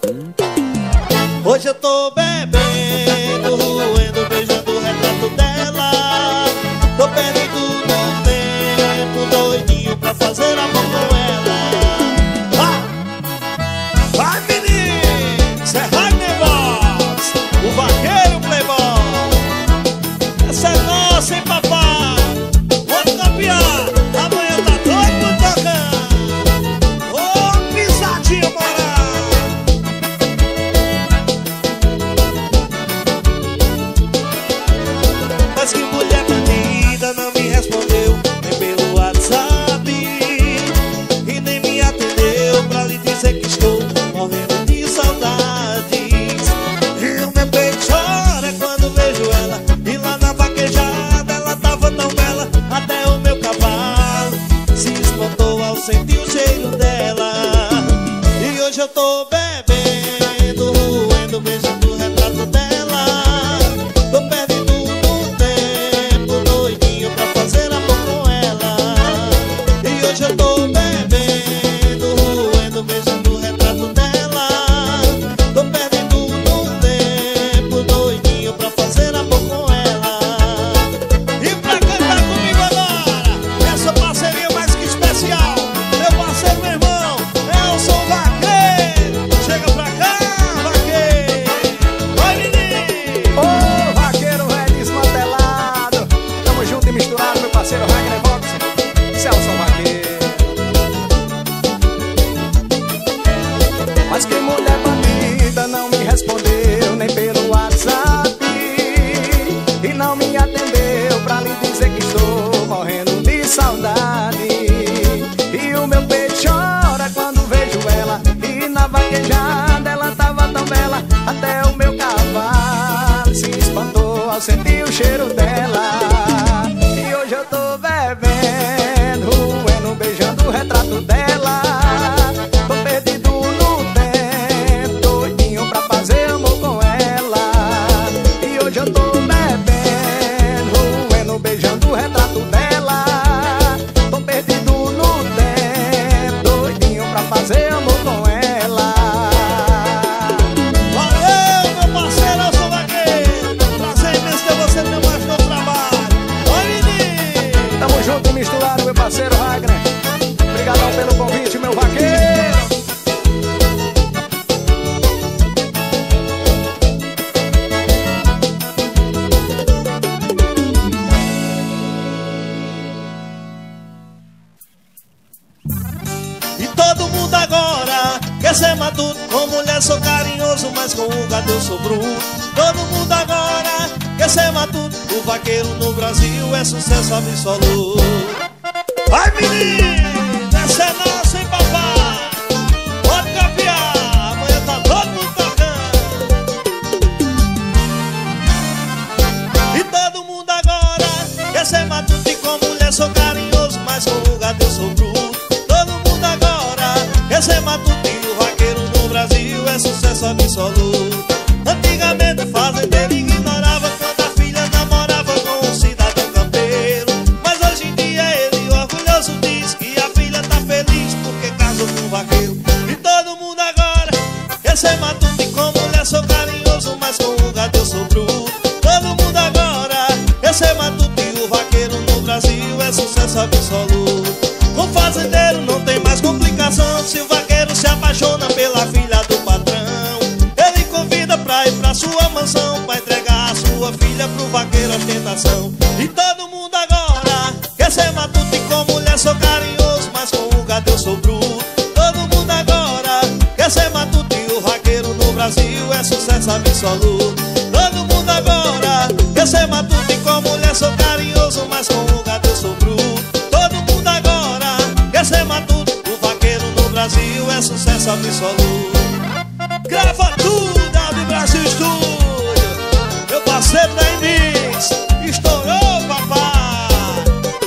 Hoje eu tô bebendo, roendo, beijando o retrato dela. Tô perdido no tempo, doidinho pra fazer amor com ela. Vai, menino! Cê é Wagner Box, o vaqueiro playboy. Essa é nossa, hein, papai? Vamos campear! Amanhã tá doido tocando. Ô, pisadinha, moral! Mas que mulher bandida não me respondeu nem pelo WhatsApp e nem me atendeu pra lhe dizer que estou morrendo de saudades. E o meu peito chora quando vejo ela, e lá na vaquejada ela tava tão bela. Até o meu cavalo se espantou ao sentir o cheiro dela. E hoje eu tô bebendo, roendo, beijando o retrato dela. Tô perdido no tempo, doidinho pra fazer amor com ela. E hoje eu tô bebendo, roendo, beijando o retrato dela. Tô perdido no tempo, doidinho pra fazer amor com ela. E pra cantar comigo agora, essa parceria mais que especial, meu parceiro, meu irmão, Elson Vaqueiro. Chega pra cá, vaqueiro. Vai, menino! Ô, vaqueiro é desmantelado. Tamo junto e misturado, meu parceiro Wagner Box, Celso Vaqueiro. Mas que mulher bandida não me respondeu nem pelo WhatsApp e não me atendeu pra lhe dizer que estou morrendo de saudade. E o meu peito chora quando vejo ela, e na vaquejada ela tava tão bela. Até o meu cavalo se espantou ao sentir o cheiro dela. E hoje eu tô bebendo, roendo, beijando o retrato dela. Tô perdido no tempo, doidinho pra fazer amor com ela. E hoje eu tô bebendo, roendo, beijando o retrato dela. Tô perdido no tempo, doidinho pra fazer amor com ela. Valeu, meu parceiro Elson Vaqueiro. Prazer imenso ter você no meu mais novo trabalho. Oi, menino! Tamo junto e misturado, meu parceiro Wagner. Obrigadão pelo convite, meu vaqueiro. E todo mundo agora quer ser matuto. Com mulher sou carinhoso, mas com o gado eu sou bruto. Todo mundo agora quer ser matuto. O vaqueiro no Brasil é sucesso absoluto. Vai, menino! Essa é nossa, hein, papai? Pode campear! Amanhã tá todo mundo tocando. E todo mundo agora quer ser matuto. E com mulher sou carinhoso, mas com o gado eu sou bruto. Todo mundo agora quer ser matuto. E o vaqueiro no Brasil é sucesso absoluto. Antigamente o fazendeiro ignorava quando a filha namorava com um cidadão campeiro. Mas hoje em dia ele orgulhoso diz que a filha tá feliz porque casou com um vaqueiro. E todo mundo agora quer ser matuto. E com mulher sou carinhoso, mas com o gado eu sou bruto. Todo mundo agora quer ser matuto. E o vaqueiro no Brasil é sucesso absoluto. Com fazendeiro não tem mais complicação. Se o vaqueiro se apaixona pela filha do patrão, ele convida pra ir pra sua mansão, pra entregar a sua filha pro vaqueiro ostentação. E todo mundo agora quer ser matuto. E com mulher sou carinhoso, mas com o gado eu sou bruto. Todo mundo agora quer ser matuto. E o vaqueiro no Brasil é sucesso absoluto. Todo mundo agora quer ser matuto. E com mulher sou carinhoso, mas com o gado eu sou bruto. Todo mundo agora quer ser matuto. O vaqueiro no Brasil é sucesso absoluto. Grava tudo da Brasil Studio, meu parceiro da Inix. Estourou, papai.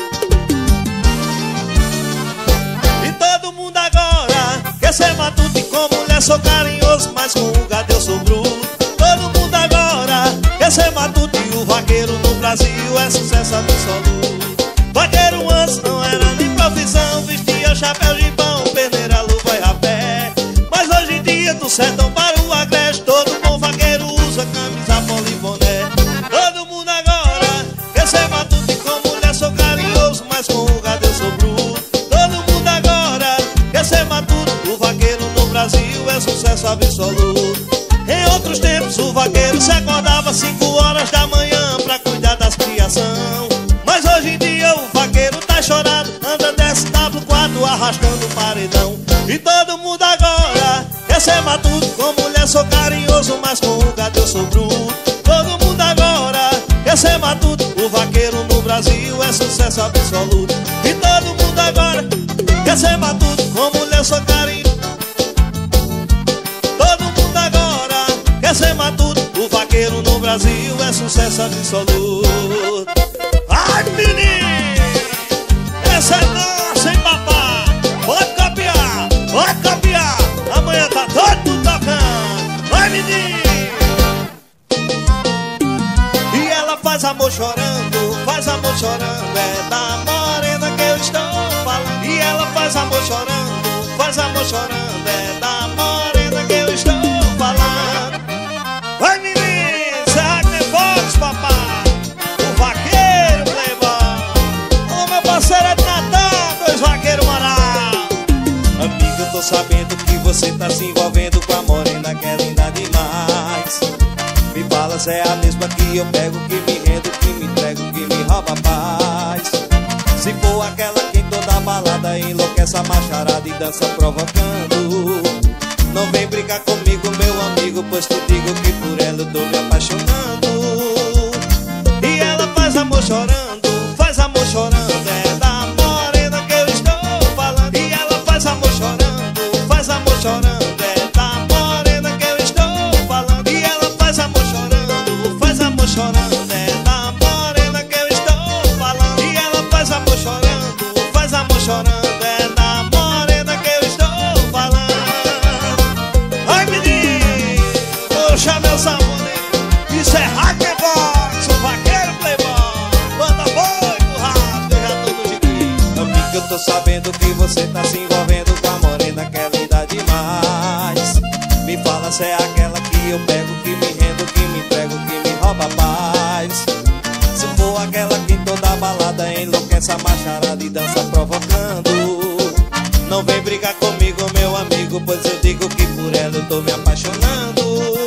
E todo mundo agora quer ser matuto. E com mulher sou carinhoso, mas com o gado eu sou bruto. Todo mundo agora quer ser matuto. E o vaqueiro no Brasil é sucesso absoluto. Vaqueiro antes não era nem profissão, vestia chapéu de pão, peneira, luva e rapé. Mas hoje em dia do sertão para o agreste, todo bom vaqueiro usa camisa, bola e boné. Todo mundo agora quer ser matuto e com mulher sou carinhoso, mas com o gado eu sou bruto. Todo mundo agora quer ser matuto, o vaqueiro no Brasil é sucesso absoluto. Em outros tempos o vaqueiro se acordava 5 horas da manhã pra cuidar das criação. Mas hoje em dia o vaqueiro tá chorado, anda DSW4 arrastando o paredão. E todo mundo agora quer ser matuto, com mulher sou carinhoso, mas com o gado eu sou bruto. Todo mundo agora quer ser matuto, o vaqueiro no Brasil é sucesso absoluto. E todo mundo agora quer ser matuto, com mulher sou carinhoso. Todo mundo agora quer ser matuto, o vaqueiro no Brasil é sucesso absoluto. Ai, menino, essa é nossa, hein, papá? Pode copiar, pode copiar. Amanhã tá todo tocando. Vai, menino. E ela faz amor chorando, faz amor chorando. É da morena que eu estou falando. E ela faz amor chorando, faz amor chorando. É da morena que eu estou falando. Vai, menino, Serra Fox, papá. O vaqueiro playboy. Ô, meu parceiro é de Natal, dois vaqueiros moral. Amiga, eu tô sabendo que você tá se envolvendo com a morena que é linda demais. Me fala se é a mesma que eu pego, que me rendo, que me entrego, que me rouba a paz. Se for aquela que em toda balada enlouquece a macharada e dança provocando, não vem brincar comigo, meu amigo, pois te digo que por ela eu tô me apaixonando. E ela faz amor chorando, faz amor chorando. É da morena que eu estou falando. E ela faz amor chorando, faz amor chorando. É da morena que eu estou falando. E ela faz amor chorando, faz amor chorando. É da morena que eu estou falando. E ela faz amor chorando, faz amor chorando. É da morena que eu estou falando. Ai, menino, puxa meu sabonete. Isso é Hacker Box, o vaqueiro playboy. Banda boi do rádio, eu já tô no jiquinho. Amiga, eu tô sabendo que você tá se envolvendo com a morena que é linda demais. Me fala se é aquela que eu pego, que me rendo, que me entrego, que me rouba a paz. Se for aquela que em toda balada enlouquece a macharada e dança provocando, não vem brigar comigo, meu amigo, pois eu digo que por ela eu tô me apaixonando.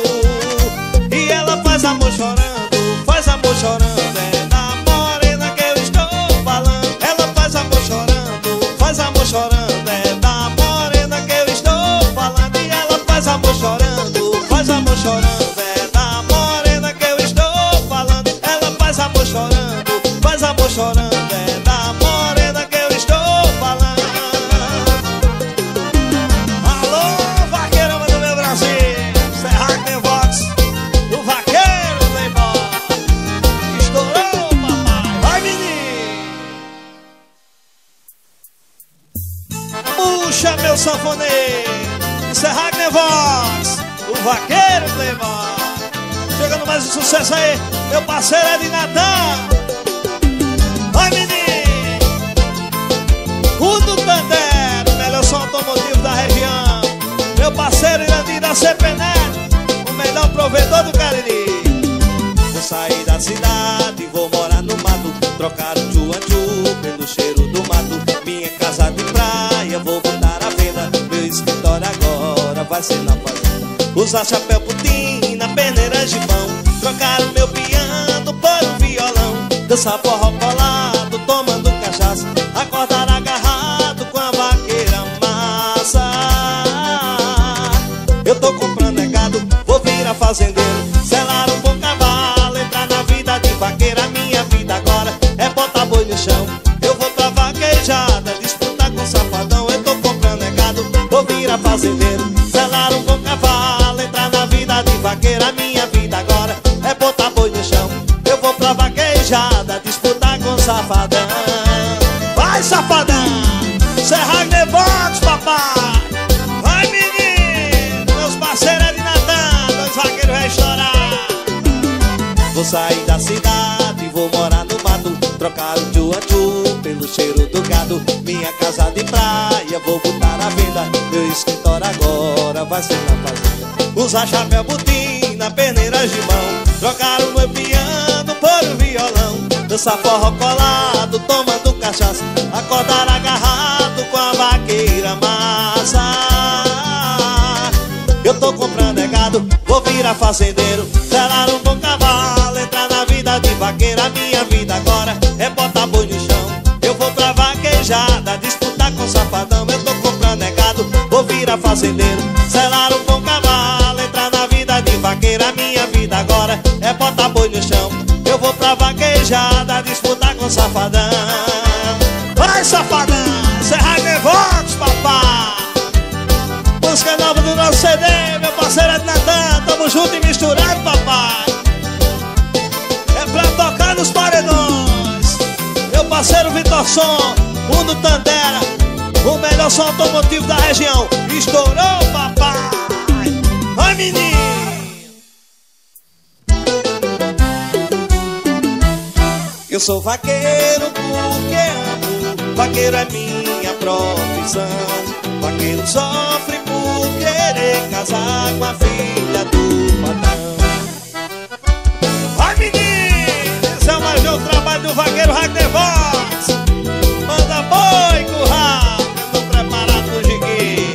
E ela faz amor chorando, faz amor chorando. É da morena que eu estou falando. Ela faz amor chorando, faz amor chorando. É da morena que eu estou falando. E ela faz amor chorando, faz amor chorando. É da morena que eu estou falando. Ela faz amor chorando, faz amor chorando. É da morena que eu estou falando. Alô, vaqueirama do meu Brasil, Serra Vox, o vaqueiro playboy. Estourou, papai. Vai, menino. Puxa meu sanfoneiro, Serra Vox, o vaqueiro playboy. Chegando mais um sucesso aí, meu parceiro é de Natal. Vai, menino. O do Tandero, melhor som automotivo da região. Meu parceiro Irandir da CPNet, o melhor provedor do Cariri. Vou sair da cidade e vou morar no mato, trocar o tchu-a-tchu pelo cheiro do mato. Minha casa de praia vou botar à venda, meu escritório agora vai ser na fazenda. Usar chapéu pudim, peneira de pão, trocar o meu piano por um violão, dançar forró colado, tomando cachaça, acordar agarrado com a vaqueira massa. Eu tô comprando negado, vou virar fazendeiro, selar um bom cavalo, entrar na vida de vaqueira. Minha vida agora é botar boi no chão, eu vou pra vaquejada, disputar com safadão. Eu tô comprando negado, vou virar fazendeiro, selar um bom cavalo, entrar na vida de vaqueira. Minha vida agora é botar boi no chão, eu vou pra vaquejada, disputar com safadão. Vai, safadão, Serra Vox, papai. Vai, menino, meus parceiros é de Natal, dois vaqueiros vai estourar. Vou sair da cidade, vou morar no mato, trocar o tchu-a-tchu pelo cheiro do gado. Minha casa de praia vou botar à venda, meu escritório agora vai ser na fazenda. Usa chapéu, botina, peneiras de mão. Trocaram meu piano por um violão. Dança forró colado, tomando cachaça. Acordaram agarrado com a vaqueira massa. Eu tô comprando negado, vou virar fazendeiro. Selar um bom cavalo, entrar na vida de vaqueiro. A minha vida agora é botar boi no chão. Eu vou pra vaquejada, disputar com safadão. Eu tô comprando negado, vou virar fazendeiro. Selar um bom cavalo, entrar na vida de vaqueiro. A minha vida agora é botar boi no chão. Eu vou pra vaquejada, disputar com safadão. Vai, safadão, Serra Nevox, papai. Música nova do nosso CD, meu parceiro é de Natan. Tamo junto e misturado, papai. É pra tocar nos paredões. Meu parceiro Vitor Som, Mundo Tandera, o melhor som automotivo da região. Estourou, papai. Vai, menino. Eu sou vaqueiro porque amo. Vaqueiro é minha profissão. Vaqueiro sofre por querer casar com a filha do patrão. Vai, menino! Esse é o mais novo trabalho do vaqueiro Ragnar Vox. Manda boi, curral. Eu tô preparado pro Jigui.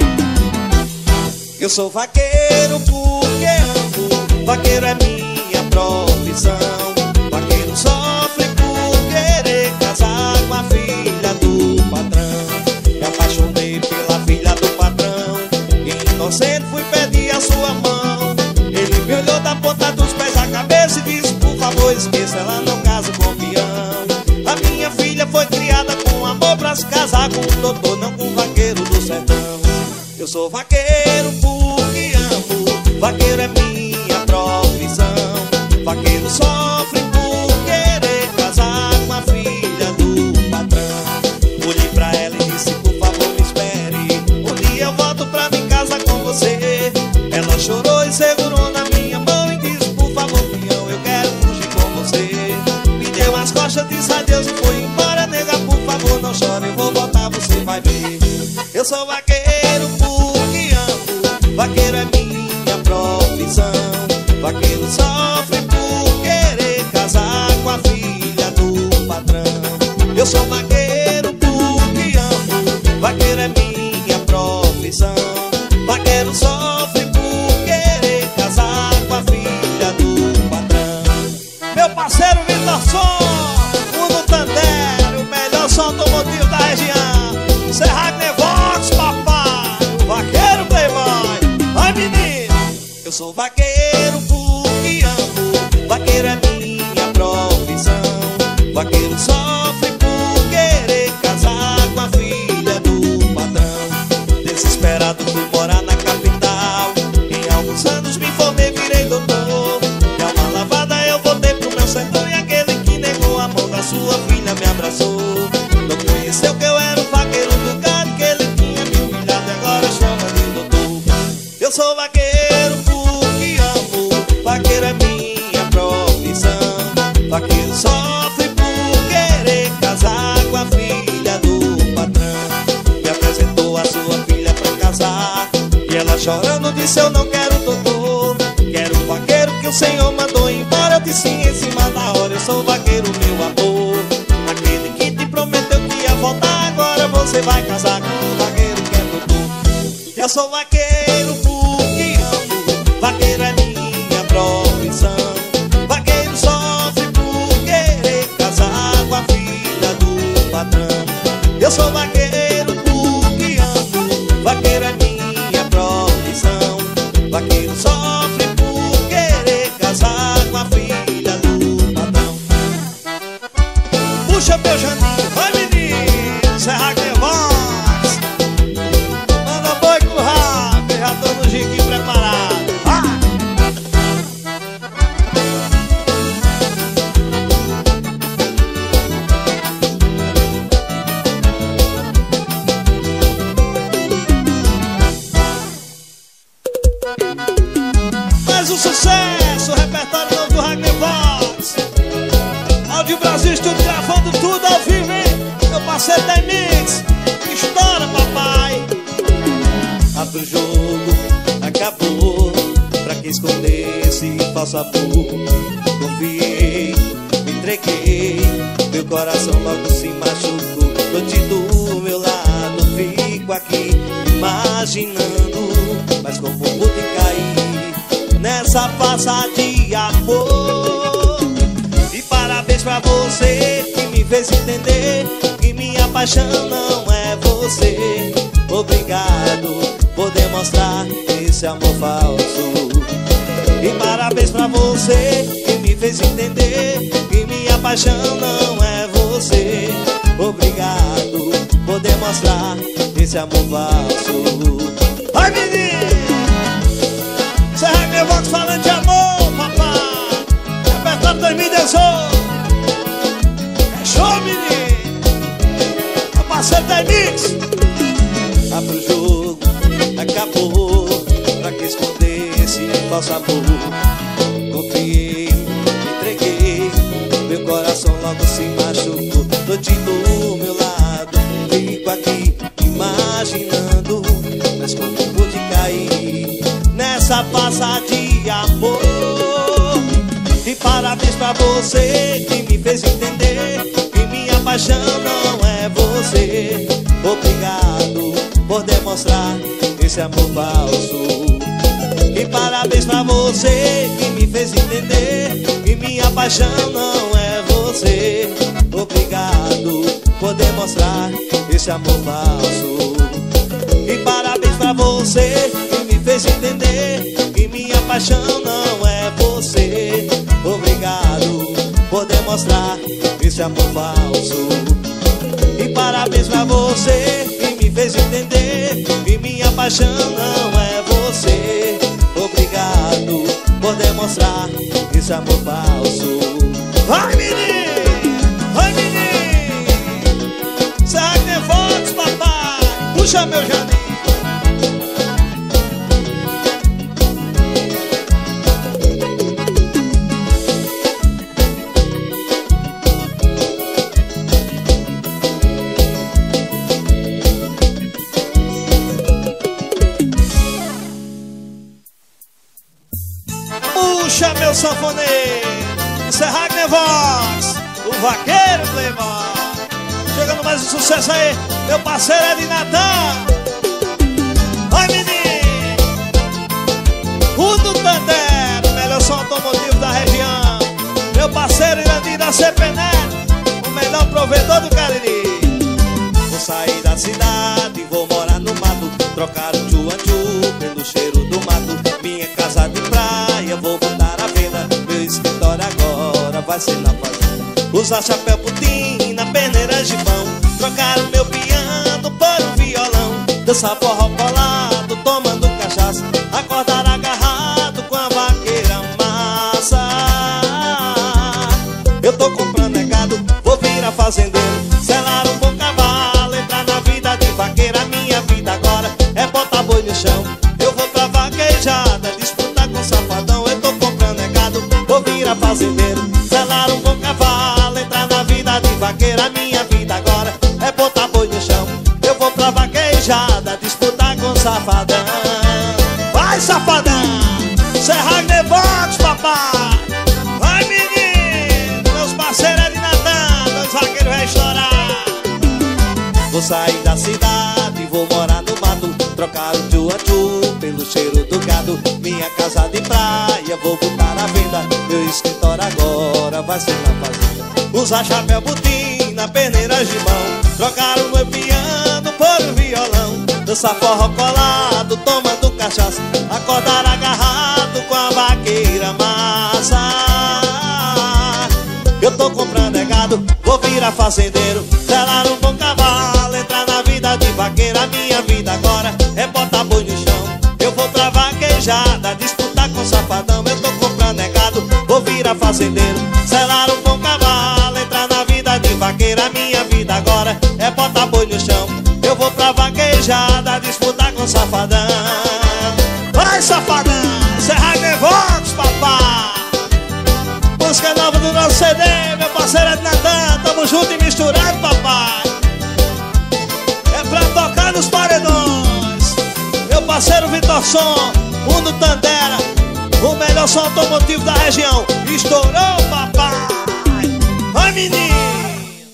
Eu sou vaqueiro porque amo. Vaqueiro é minha profissão. Vaqueiro sofre por querer casar com a filha do patrão. Me apaixonei pela filha do patrão. Inocente fui pedir a sua mão. Ele me olhou da ponta dos pés à cabeça e disse: por favor, esqueça, ela não casa com peão. A minha filha foi criada com amor pra se casar com um doutor, não com um vaqueiro do sertão. Eu sou vaqueiro porque amo. Vaqueiro é minha profissão. Vaqueiro sofre por querer casar com a filha do patrão. Olhei pra ela e disse: por favor, me espere. Um dia eu volto pra minha casa com você. Ela chorou e segurou na minha mão e disse: por favor, peão, eu quero fugir com você. Me deu as costas, disse adeus e foi embora. Nega, por favor, não chore, eu vou voltar, você vai ver. Eu sou vaqueiro porque amo. Vaqueiro é minha profissão. Vaqueiro sofre por querer casar com a filha do patrão. Eu sou vaqueiro porque amo. Vaqueiro é minha profissão. Vaqueiro sofre por querer casar com a filha do patrão. Meu parceiro Vitor Som, Mundo Tandera, o melhor som automotivo da região. Serra Nevox, papai. O vaqueiro playboy. Vai, menino. Eu sou vaqueiro porque amo. Vaqueiro é minha profissão. Vaqueiro sofre por querer casar com a filha do patrão. Desesperado fui morar na capital. Em alguns anos me formei, virei doutor. De alma lavada eu voltei pro meu sertão. E aquele que negou a mão da sua filha me abraçou. Não conheceu que eu era o vaqueiro do gado, que ele tinha me humilhado e agora chama de doutor. Eu sou vaqueiro porque amo. Vaqueiro é minha profissão. Vaqueiro sofre por querer casar com a filha do patrão. Me apresentou a sua filha pra casar e ela chorando disse: eu não quero doutor, quero o vaqueiro que o Senhor mandou embora. Eu disse em cima da hora: eu sou vaqueiro, meu amor. Aquele que te prometeu que ia voltar, agora você vai casar com o vaqueiro que é doutor. Eu sou vaqueiro porque amo. Vaqueiro é minha profissão. Vaqueiro sofre por querer casar com a filha do patrão. Eu sou vaqueiro porque amo. Vaqueiro é minha profissão. Vaqueiro sofre por querer casar com a filha do patrão. Puxa meu Janinho, vai, menino. Serra Nevox. Manda boi com o rabo, já tô no jiquinho preparado. Mais um sucesso, o repertório novo do Ragnar Vox. Áudio Brasil, estúdio gravando tudo ao vivo, hein? Meu parceiro da Mix. Estoura, papai. Abre o jogo, acabou. esconder esse falso amor. Confiei, me entreguei, meu coração logo se machucou. Tô te do meu lado, fico aqui imaginando, mas como pude cair nessa farsa de amor. E parabéns pra você que me fez entender que minha paixão não é você. Obrigado por demonstrar esse amor falso. E parabéns pra você que me fez entender que minha paixão não é você. Obrigado por demonstrar esse amor falso. Ai, menino! Serra meu voto falando de amor, papai. Repertório 2018. É show, menino! É parceiro da Mix. Abre o jogo, acabou. Pra que esconder esse falso amor? Confiei, me entreguei, meu coração logo se machucou. Tô te do meu lado, fico aqui imaginando, mas como pude cair nessa farsa de amor. E parabéns pra você que me fez entender que minha paixão não é você. Obrigado por demonstrar esse amor falso. E parabéns pra você que me fez entender que minha paixão não é você. Obrigado por demonstrar esse amor falso. E parabéns pra você que me fez entender que minha paixão não é você. Obrigado por demonstrar esse amor falso. E parabéns pra você que me fez entender que minha paixão não é você. Obrigado por demonstrar esse amor falso. Vai, menino! Vai, menino! Serra que tem votos, papai. Puxa, meu Janinho. Puxa, meu sanfoneiro. Isso é Ragnar Vox, o vaqueiro Playboy. Chegando mais um sucesso aí, meu parceiro é de Natan. Vai, menino! Rudo Tandero, melhor som automotivo da região. Meu parceiro Irandir da CPNet, o melhor provedor do Cariri. Vou sair da cidade, vou morar no mato, trocar o tchu-anchu pelo cheiro do mato. Minha casa de praia, vou botar à venda. Meu escritório agora vai ser na fazenda. Usar chapéu pudim na peneira de pão, trocar o meu piano por um violão. Dançar forró colado, tomando cachaça, acordar agarrado com a vaqueira massa. Eu tô comprando negado, vou virar fazendeiro, selar um bom cavalo, entrar na vida de vaqueira. Minha vida agora é botar boi no chão. Eu vou pra vaquejada, disputar com safadão. Eu tô comprando negado, vou virar fazendeiro, selar um bom cavalo, entrar na vida de vaqueira. Minha vida agora é botar boi no chão. Eu vou pra vaquejada, disputar com safadão. Vai, safadão! Isso é Ragnar Vox, papai! Vai, menino! Meus parceiros é de Natan, dois vaqueiros vai estourar. Vou sair da cidade, vou morar no mato, trocar o tchu-anchu pelo cheiro do gado. Minha casa de praia, vou botar à venda. Meu escritório agora vai ser na fazenda. Usar chapéu pudim na peneira de mão, trocar o meu piano por um violão. Dançar forró colado, tomando cachaça, acordar agarrado com a vaqueira massa. Eu tô comprando negado, vou virar fazendeiro, selar um bom cavalo, entrar na vida de vaqueira. Minha vida agora é botar boi no chão. Eu vou pra vaquejada, disputar com safadão. Eu tô comprando negado, vou virar fazendeiro, selar um bom cavalo, entrar na vida de vaqueira. Minha vida agora é botar boi no chão. Eu vou pra vaquejada, disputar com safadão. Vai, safadão! Isso é Ragnar Vox, papai! Música nova do nosso CD, meu parceiro é de Natan. Tamo junto e misturado, papai. É pra tocar nos paredões. Meu parceiro Vitor Som, Rudo Tandera, o melhor som automotivo da região. Estourou, papai. Vai, menino.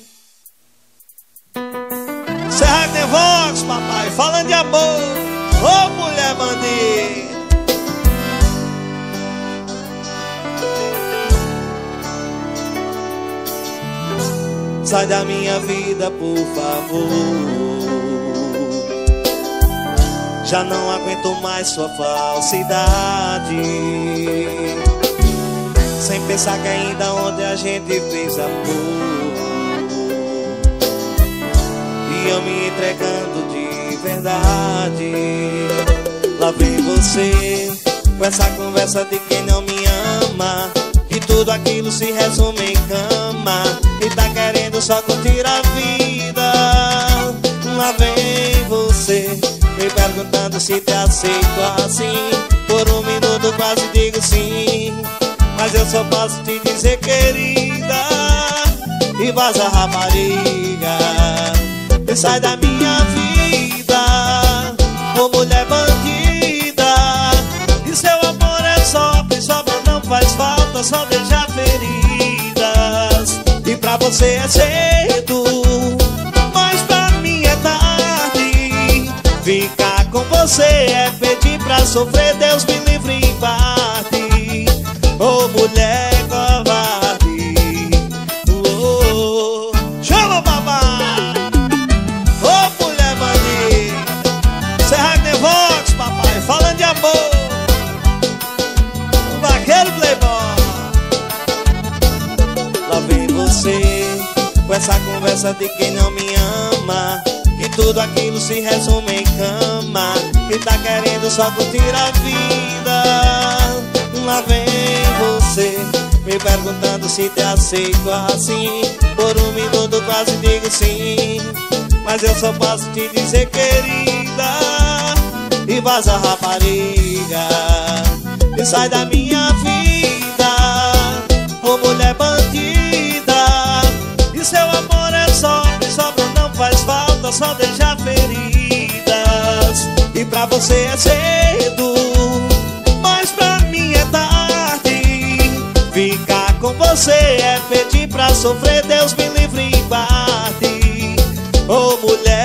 Serra Nevox, papai, falando de amor. Ô, mulher bandida. Sai da minha vida, por favor. Já não aguento mais sua falsidade. Sem pensar que ainda ontem a gente fez amor. E eu me entregando de verdade. Lá vem você com essa conversa de quem não me ama, que tudo aquilo se resume em cama, e tá querendo só curtir a vida. Lá vem você me perguntando se te aceito assim. Por um minuto quase digo sim, mas eu só posso te dizer, querida, e vaza, rapariga, e sai da minha vida, ô mulher bandida. E seu amor é sofre, sobra, não faz falta, só deixa feridas. E pra você é cedo, mas pra mim é tarde. Ficar com você é pedir pra sofrer, Deus me livre e guarde. Ô mulher covarde, oh, chama papai. Ô mulher bandida, Serra Nevox, papai, falando de amor. O vaqueiro playboy. Lá vem você com essa conversa de quem não me ama, que tudo aquilo se resume em cama, e tá querendo só curtir a vida. Lá vem você me perguntando se te aceito assim. Por um minuto quase digo sim, mas eu só posso te dizer, querida, e vaza, rapariga, e sai da minha vida, ô mulher bandida. E seu amor é sofre, sobra, não faz falta, só deixa feridas. E pra você é cedo, mas pra mim é tarde. Ficar com você é pedir pra sofrer, Deus me livre e guarde. Ô mulher